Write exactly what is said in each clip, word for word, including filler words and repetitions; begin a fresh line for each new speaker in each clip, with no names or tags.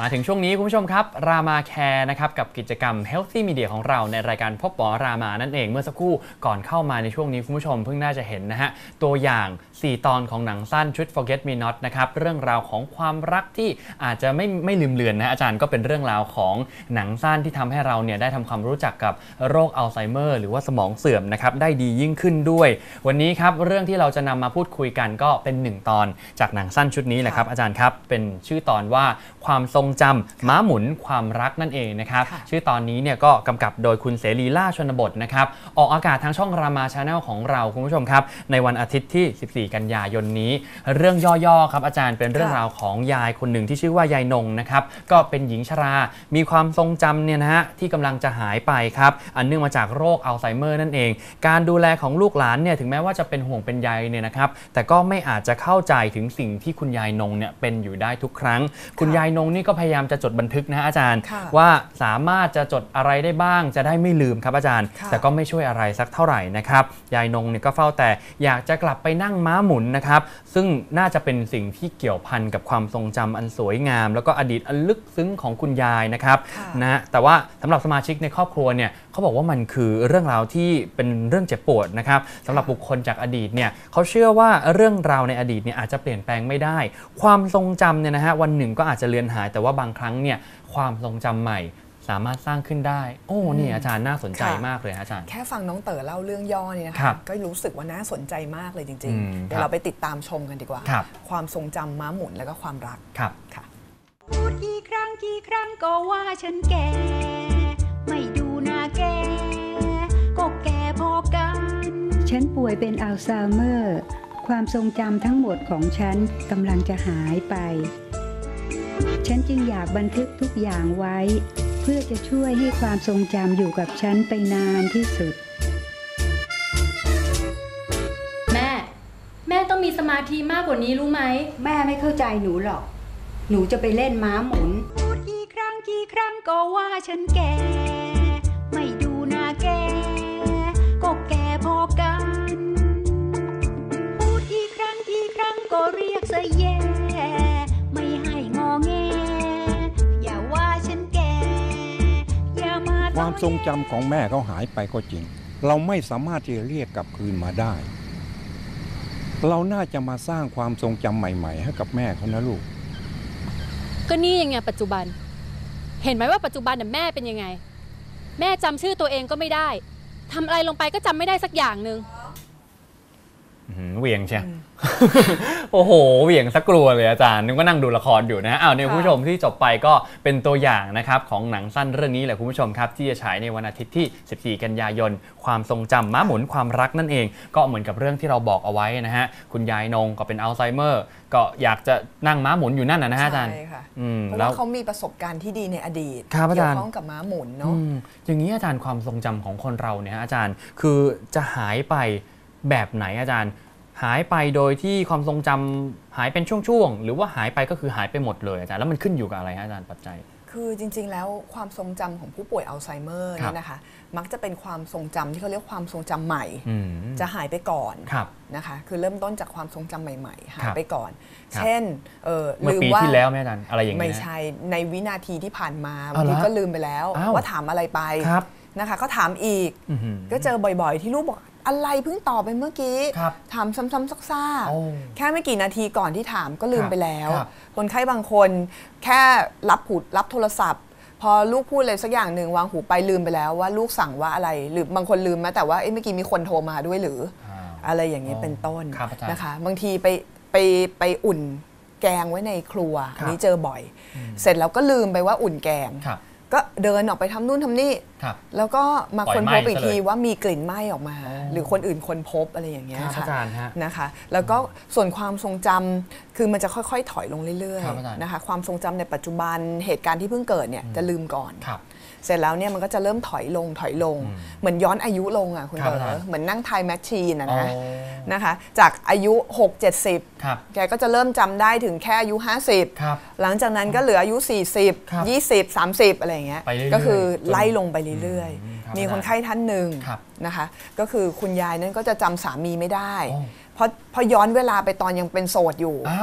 มาถึงช่วงนี้คุณผู้ชมครับรามาแคร์นะครับกับกิจกรรม Healthy Media ของเราในรายการพบหมอรามานั่นเองเมื่อสักครู่ก่อนเข้ามาในช่วงนี้คุณผู้ชมเพิ่งน่าจะเห็นนะฮะตัวอย่างสี่ตอนของหนังสั้นชุด Forget Me Not นะครับเรื่องราวของความรักที่อาจจะไม่ไม่ลืมเลือนนะอาจารย์ก็เป็นเรื่องราวของหนังสั้นที่ทำให้เราเนี่ยได้ทำความรู้จักกับโรคอัลไซเมอร์หรือว่าสมองเสื่อมนะครับได้ดียิ่งขึ้นด้วยวันนี้ครับเรื่องที่เราจะนำมาพูดคุยกันก็เป็นหนึ่งตอนจากหนังสั้นชุดนี้แหละครับอาจารย์ครับเป็นชื่อตอนว่าความทรงจำม้าหมุนความรักนั่นเองนะครับชื่อตอนนี้เนี่ยก็กำกับโดยคุณเสรีล่าชนบทนะครับออกอากาศทางช่องรามาชาแนลของเราคุณผู้ชมครับในวันอาทิตย์ที่สิบสี่กันยายนนี้เรื่องย่อๆครับอาจารย์เป็นเรื่องราวของยายคนหนึ่งที่ชื่อว่ายายนงนะครับก็เป็นหญิงชรามีความทรงจำเนี่ยนะฮะที่กำลังจะหายไปครับอันเนื่องมาจากโรคอัลไซเมอร์นั่นเองการดูแลของลูกหลานเนี่ยถึงแม้ว่าจะเป็นห่วงเป็นใยเนี่ยนะครับแต่ก็ไม่อาจจะเข้าใจถึงสิ่งที่คุณยายนงเนี่ยเป็นอยู่ได้ทุกครั้งคุณยายนงนี่ก็พยายามจะจดบันทึกนะอาจารย์ว่าสามารถจะจดอะไรได้บ้างจะได้ไม่ลืมครับอาจารย์แต่ก็ไม่ช่วยอะไรสักเท่าไหร่นะครับยายนงเนี่ยก็เฝ้าแต่อยากจะกลับไปนั่งม้าหมุนนะครับซึ่งน่าจะเป็นสิ่งที่เกี่ยวพันกับความทรงจำอันสวยงามแล้วก็อดีตอันลึกซึ้งของคุณยายนะครับนะแต่ว่าสำหรับสมาชิกในครอบครัวเนี่ยเขาบอกว่ามันคือเรื่องราวที่เป็นเรื่องเจ็บปวดนะครับสำหรับบุคคลจากอดีตเนี่ยเขาเชื่อว่าเรื่องราวในอดีตเนี่ยอาจจะเปลี่ยนแปลงไม่ได้ความทรงจำเนี่ยนะฮะวันหนึ่งก็อาจจะเลือนหายแต่ว่าบางครั้งเนี่ยความทรงจำใหม่สามารถสร้างขึ้นได้โอ้นี่อาจารย์น่าสนใจมากเลยอาจารย์
แค่ฟังน้องเต๋อเล่าเรื่องย่อเนี่ยนะคะก็รู้สึกว่าน่าสนใจมากเลยจริงๆเดี๋ยวเราไปติดตามชมกันดีกว่าความทรงจำม้าหมุนแล้วก็ความรัก
ครับ
ค่ะ
พูดกี่ครั้งกี่ครั้งก็ว่าฉันแก่ไม่ดูหน้าแก่ก็แก่พอกัน
ฉันป่วยเป็นอัลไซเมอร์ความทรงจำทั้งหมดของฉันกำลังจะหายไปฉันจึงอยากบันทึกทุกอย่างไว้เพื่อจะช่วยให้ความทรงจำอยู่กับฉันไปนานที่สุด
แม่แม่ต้องมีสมาธิมากกว่านี้รู้ไหม
แม่ไม่เข้าใจหนูหรอกหนูจะไปเล่นม้าหมุน
พูดกี่ครั้งกี่ครั้งก็ว่าฉันแก่ไม่ดูหน้าแก่ก็แก่พอกันพูดกี่ครั้งกี่ครั้งก็เรียกซะแย่ไม่ให้งอแงอย่าว่าฉันแก่อย่ามา
ความทรงจำของแม่เขาหายไปก็จริงเราไม่สามารถที่จะเรียกกลับคืนมาได้เราน่าจะมาสร้างความทรงจำใหม่ๆให้กับแม่เขานะลูก
ก็นี่ยังไงปัจจุบันเห็นไหมว่าปัจจุบันน่ะแม่เป็นยังไงแม่จำชื่อตัวเองก็ไม่ได้ทำอะไรลงไปก็จำไม่ได้สักอย่างหนึ่ง
เหวี่ยงใช่ โอ้โหเหวี่ยงสักกลัวเลยอาจารย์นึกว่านั่งดูละครอยู่นะอ้าวเนี่ยคุณผู้ชมที่จบไปก็เป็นตัวอย่างนะครับของหนังสั้นเรื่องนี้แหละคุณผู้ชมครับที่จะฉายในวันอาทิตย์ที่สิบสี่กันยายนความทรงจำม้าหมุนความรักนั่นเองก็เหมือนกับเรื่องที่เราบอกเอาไว้นะฮะคุณยายนงก็เป็นอัลไซเมอร์ก็อยากจะนั่งม้าหมุนอยู่นั่นนะฮะอาจารย์
ใช่ค่ะเพราะว่าเขามีประสบการณ์ที่ดีในอดีตเกี่ยวข้องกับม้าหมุนเนาะ
อย่างนี้อาจารย์ความทรงจำของคนเราเนี่ยอาจารย์คือจะหายไปแบบไหนอาจารย์หายไปโดยที่ความทรงจำหายเป็นช่วงๆหรือว่าหายไปก็คือหายไปหมดเลยอาจารย์แล้วมันขึ้นอยู่กับอะไรอาจารย์ปัจจัย
คือจริงๆแล้วความทรงจำของผู้ป่วยอัลไซเมอร์เนี่ยนะคะมักจะเป็นความทรงจำที่เขาเรียกความทรงจำใหม่จะหายไปก่อนนะคะคือเริ่มต้นจากความทรงจำใหม่ๆหายไปก่อนเช่น
ลืมว่าปีที่แล้วไหมอาจารย์อะไรอย่างเงี้ย
ไม่ใช่ในวินาทีที่ผ่านมาบางทีก็ลืมไปแล้วว่าถามอะไรไปนะคะก็ถามอีกก็เจอบ่อยๆที่ลูกบอกอะไรเพิ่งตอบไปเมื่อกี้ถามซ้ำๆซากๆแค่ไม่กี่นาทีก่อนที่ถามก็ลืมไปแล้วคนไข้บางคนแค่รับหูรับโทรศัพท์พอลูกพูดอะไรสักอย่างหนึ่งวางหูไปลืมไปแล้วว่าลูกสั่งว่าอะไรหรือบางคนลืมแม้แต่ว่าเมื่อกี้มีคนโทรมาด้วยหรืออะไรอย่างนี้เป็นต้นนะคะบางทีไปไปไปอุ่นแกงไว้ในครัวนี่เจอบ่อยเสร็จแล้วก็ลืมไปว่าอุ่นแกงก็เดินออกไปทำนู่นทำนี่แล้วก็มาค้นพบอีกทีว่ามีกลิ่นไหม้ออกมาหรือคนอื่นค้นพบอะไรอย่างเงี้ยค่ะนะคะแล้วก็ส่วนความทรงจำคือมันจะค่อยๆถอยลงเรื่อยๆนะคะความทรงจำในปัจจุบันเหตุการณ์ที่เพิ่งเกิดเนี่ยจะลืมก่อนเสร็จแล้วเนี่ยมันก็จะเริ่มถอยลงถอยลงเหมือนย้อนอายุลงอ่ะคุณเต๋อเหมือนนั่งไทม์แมชชีนนะนะคะจากอายุหก เจ็ดสิบแกก็จะเริ่มจำได้ถึงแค่อายุห้าสิบหลังจากนั้นก็เหลืออายุสี่สิบ ยี่สิบ สามสิบอะไรอย่างเงี้ยก็คือไล่ลงไปเรื่อยๆมีคนไข้ท่านหนึ่งนะคะก็คือคุณยายนั้นก็จะจำสามีไม่ได้เพราะพอย้อนเวลาไปตอนยังเป็นโสดอยู่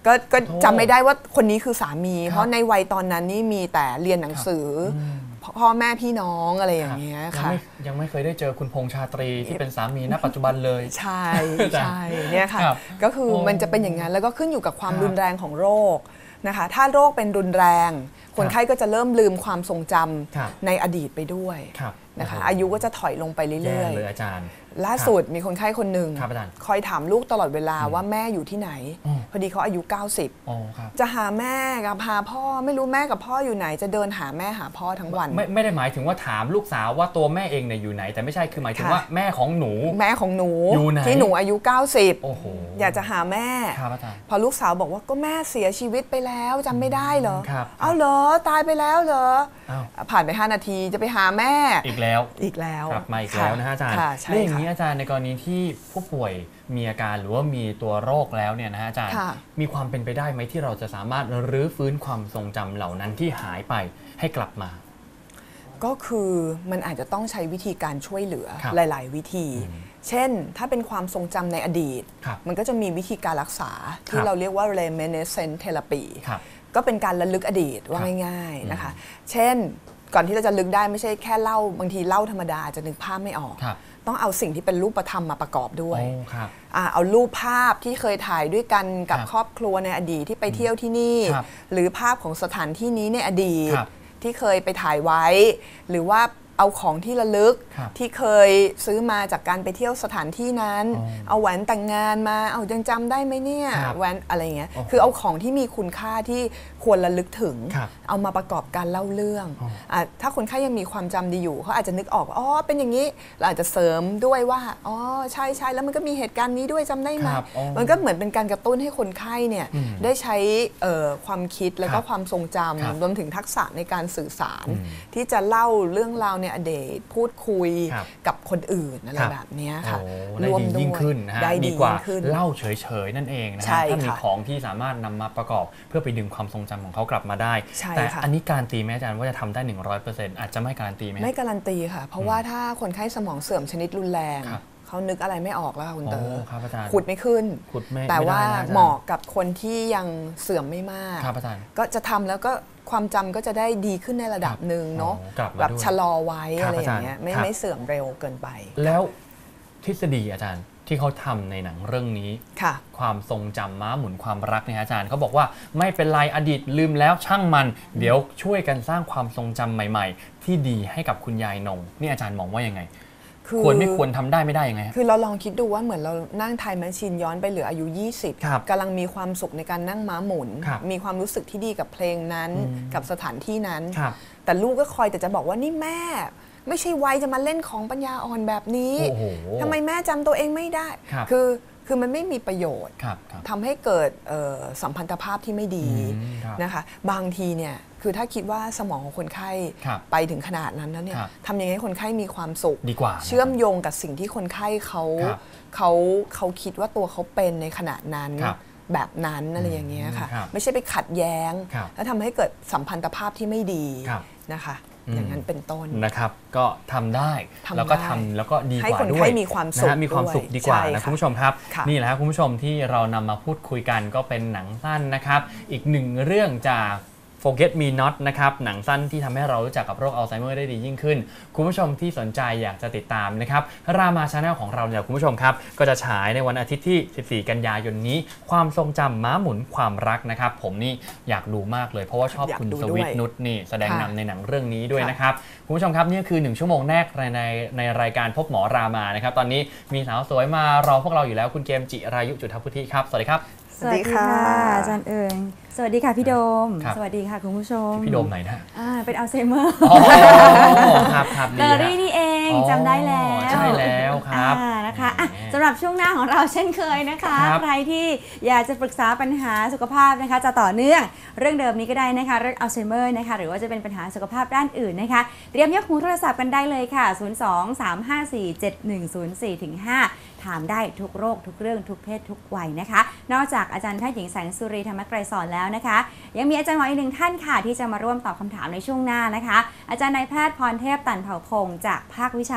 ก็ก็จำไม่ได้ว่าคนนี้คือสามีเพราะในวัยตอนนั้นนี่มีแต่เรียนหนังสือพ่อแม่พี่น้องอะไรอย่างเงี้ยค่ะ
ยังไม่เคยได้เจอคุณพงษ์ชาตรีที่เป็นสามีณปัจจุบันเลย
ใช่ใช่เนี่ยค่ะก็คือมันจะเป็นอย่างนั้นแล้วก็ขึ้นอยู่กับความรุนแรงของโรคนะคะถ้าโรคเป็นรุนแรงคนไข้ก็จะเริ่มลืมความทรงจำในอดีตไปด้วยนะคะอายุก็จะถอยลงไปเรื่อยๆ
เลยอาจารย์
ล่าสุดมีคนไข้คนหนึ่งคอยถามลูกตลอดเวลาว่าแม่อยู่ที่ไหนพอดีเขาอายุเก้าสิบจะหาแม่กับหาพ่อไม่รู้แม่กับพ่ออยู่ไหนจะเดินหาแม่หาพ่อทั้งวัน
ไม่ไม่ได้หมายถึงว่าถามลูกสาวว่าตัวแม่เองเนี่ยอยู่ไหนแต่ไม่ใช่คือหมายถึงว่าแม่ของหนู
แม่ของหนูที่หนูอายุเก้าสิบอยากจะหาแม่พอลูกสาวบอกว่าก็แม่เสียชีวิตไปแล้วจำไม่ได้เหรอเอาเหรอตายไปแล้วเหรอผ่านไปห้านาทีจะไปหาแม่
อีกแล้ว
อีกแล้ว
กลับมาอีกแล้วนะอาจารย์เรื่องอย่างนี้อาจารย์ในกรณีที่ผู้ป่วยมีอาการหรือว่ามีตัวโรคแล้วเนี่ยนะอาจารย์มีความเป็นไปได้ไหมที่เราจะสามารถรื้อฟื้นความทรงจำเหล่านั้นที่หายไปให้กลับมา
ก็คือมันอาจจะต้องใช้วิธีการช่วยเหลือหลายๆวิธีเช่นถ้าเป็นความทรงจำในอดีตมันก็จะมีวิธีการรักษาที่เราเรียกว่า reminiscence therapy ก็เป็นการระลึกอดีตว่าง่ายๆนะคะเช่นก่อนที่เราจะลึกได้ไม่ใช่แค่เล่าบางทีเล่าธรรมดาจะนึกภาพไม่ออกต้องเอาสิ่งที่เป็นรูปธรรมมาประกอบด้วยเอารูปภาพที่เคยถ่ายด้วยกันกับครอบครัวในอดีตที่ไปเที่ยวที่นี่หรือภาพของสถานที่นี้ในอดีตที่เคยไปถ่ายไว้หรือว่าเอาของที่ระลึกที่เคยซื้อมาจากการไปเที่ยวสถานที่นั้นเอาแหวนแต่งงานมาเอายังจำได้ไหมเนี่ยแหวนอะไรเงี้ยคือเอาของที่มีคุณค่าที่ควรระลึกถึงเอามาประกอบการเล่าเรื่องถ้าคนไข้ยังมีความจำดีอยู่เขาอาจจะนึกออกอ๋อเป็นอย่างนี้เราอาจจะเสริมด้วยว่าอ๋อใช่ใช่แล้วมันก็มีเหตุการณ์นี้ด้วยจำได้ไหมมันก็เหมือนเป็นการกระตุ้นให้คนไข้เนี่ยได้ใช้ความคิดแล้วก็ความทรงจำรวมถึงทักษะในการสื่อสารที่จะเล่าเรื่องราวในอดีตพูดคุยกับคนอื่นอะไรแบบนี้ค่ะ
รวมยิ่งขึ้นนะฮะดีกว่าเล่าเฉยๆนั่นเองนะฮะถ้ามีของที่สามารถนำมาประกอบเพื่อไปดึงความทรงจำของเขากลับมาได้แต่อันนี้การันตีไหมอาจารย์ว่าจะทำได้ หนึ่งร้อยเปอร์เซ็นต์ อาจจะไม่การันตีไหม
ไม่การันตีค่ะเพราะว่าถ้าคนไข้สมองเสื่อมชนิดรุนแรงเขานึกอะไรไม่ออกแล้วค่ะคุณเต๋อขุดไม่ขึ้นแต่ว่าเหมาะกับคนที่ยังเสื่อมไม่มากก็จะทำแล้วก็ความจำก็จะได้ดีขึ้นในระดับหนึ่งเนาะแบบชะลอไว้อะไรอย่างเงี้ยไม่ไม่เสื่อมเร็วเกินไป
แล้วทฤษฎีอาจารย์ที่เขาทำในหนังเรื่องนี้ความทรงจำม้าหมุนความรักเนี่ยอาจารย์เขาบอกว่าไม่เป็นไรอดีตลืมแล้วช่างมันเดี๋ยวช่วยกันสร้างความทรงจำใหม่ๆที่ดีให้กับคุณยายนงนี่อาจารย์มองว่ายังไงควรไม่ควรทำได้ไม่ได้ยังไง
คือเราลองคิดดูว่าเหมือนเรานั่งไทม์แมชชีนย้อนไปเหลืออายุยี่สิบกำลังมีความสุขในการนั่งม้าหมุนมีความรู้สึกที่ดีกับเพลงนั้นกับสถานที่นั้นแต่ลูกก็คอยแต่จะบอกว่านี่แม่ไม่ใช่วัยจะมาเล่นของปัญญาอ่อนแบบนี้ทำไมแม่จำตัวเองไม่ได้คือคือมันไม่มีประโยชน์ทำให้เกิดสัมพันธภาพที่ไม่ดีนะคะบางทีเนี่ยคือถ้าคิดว่าสมองของคนไข้ไปถึงขนาดนั้นแล้วเนี่ยทำยังไงให้คนไข้มีความสุข
ดีกว่า
เชื่อมโยงกับสิ่งที่คนไข้เขาเขาเขาคิดว่าตัวเขาเป็นในขณะนั้นแบบนั้นอะไรอย่างเงี้ยค่ะไม่ใช่ไปขัดแย้งแล้วทำให้เกิดสัมพันธภาพที่ไม่ดีนะคะอย่างนั้นเป็นต้น
นะครับก็ทำได้แล้วก็ทำแล้วก็ดีกว่าด้วย
ให้มีความสุข
มีความสุขดีกว่านะคุณผู้ชมครับนี่แหละครับคุณผู้ชมที่เรานำมาพูดคุยกันก็เป็นหนังสั้นนะครับอีกหนึ่งเรื่องจาก Forget Me Not นะครับหนังสั้นที่ทำให้เรารู้จักกับโรคอัลไซเมอร์ได้ดียิ่งขึ้นคุณผู้ชมที่สนใจอยากจะติดตามนะครับรามา Channel ของเราเนี่ยคุณผู้ชมครับก็จะฉายในวันอาทิตย์ที่สิบสี่กันยายนนี้ความทรงจำม้าหมุนความรักนะครับผมนี่อยากดูมากเลยเพราะว่าชอบคุณสวิทนุชนี่แสดงนำในหนังเรื่องนี้ด้วยนะครับคุณผู้ชมครับนี่คือหนึ่งชั่วโมงแรกในในรายการพบหมอรามานะครับตอนนี้มีสาวสวยมารอพวกเราอยู่แล้วคุณเกมจิรายุจุฑพุทธิครับสวัสดีครับ
สวัสดีค่ะอาจารย์เอิงสวัสดีค่ะพี่โดมสวัสดีค่ะคุณผู้ชม
พี่โดมไหนนะ
อ่าเป็นอัลไซเมอร์
ครับครับ
เดอรี่นี่เองจำได้แล้ว
ใช่แล้วครับ
นะคะสำหรับช่วงหน้าของเราเช่นเคยนะคะใครที่อยากจะปรึกษาปัญหาสุขภาพนะคะจะต่อเนื่องเรื่องเดิมนี้ก็ได้นะคะเรื่องอัลไซเมอร์นะคะหรือว่าจะเป็นปัญหาสุขภาพด้านอื่นนะคะเตรียมยกหูโทรศัพท์กันได้เลยค่ะศูนย์ สอง สาม ห้า สี่ เจ็ด หนึ่ง ศูนย์ สี่ ถึง ห้าถามได้ทุกโรคทุกเรื่องทุกเพศทุกวัยนะคะนอกจากอาจารย์แพทย์หญิงแสงสุรีธรรมไกรสอนแล้วนะคะยังมีอาจารย์หมออีกหนึ่งท่านค่ะที่จะมาร่วมตอบคำถามในช่วงหน้านะคะอาจารย์นายแพทย์พรเทพตันเผ่าพงศ์จากภาควิชา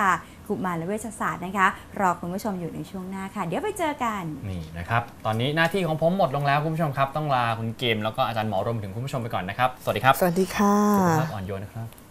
กุมารเวชศาสตร์นะคะรอคุณผู้ชมอยู่ในช่วงหน้าค่ะเดี๋ยวไปเจอกัน
นี่นะครับตอนนี้หน้าที่ของผมหมดลงแล้วคุณผู้ชมครับต้องลาคุณเกมแล้วก็อาจารย์หมอรวมถึงคุณผู้ชมไปก่อนนะครับสวัสดีครับ
สวัสดีค่ะ
สุขภาพอ่อนโยนนะครับ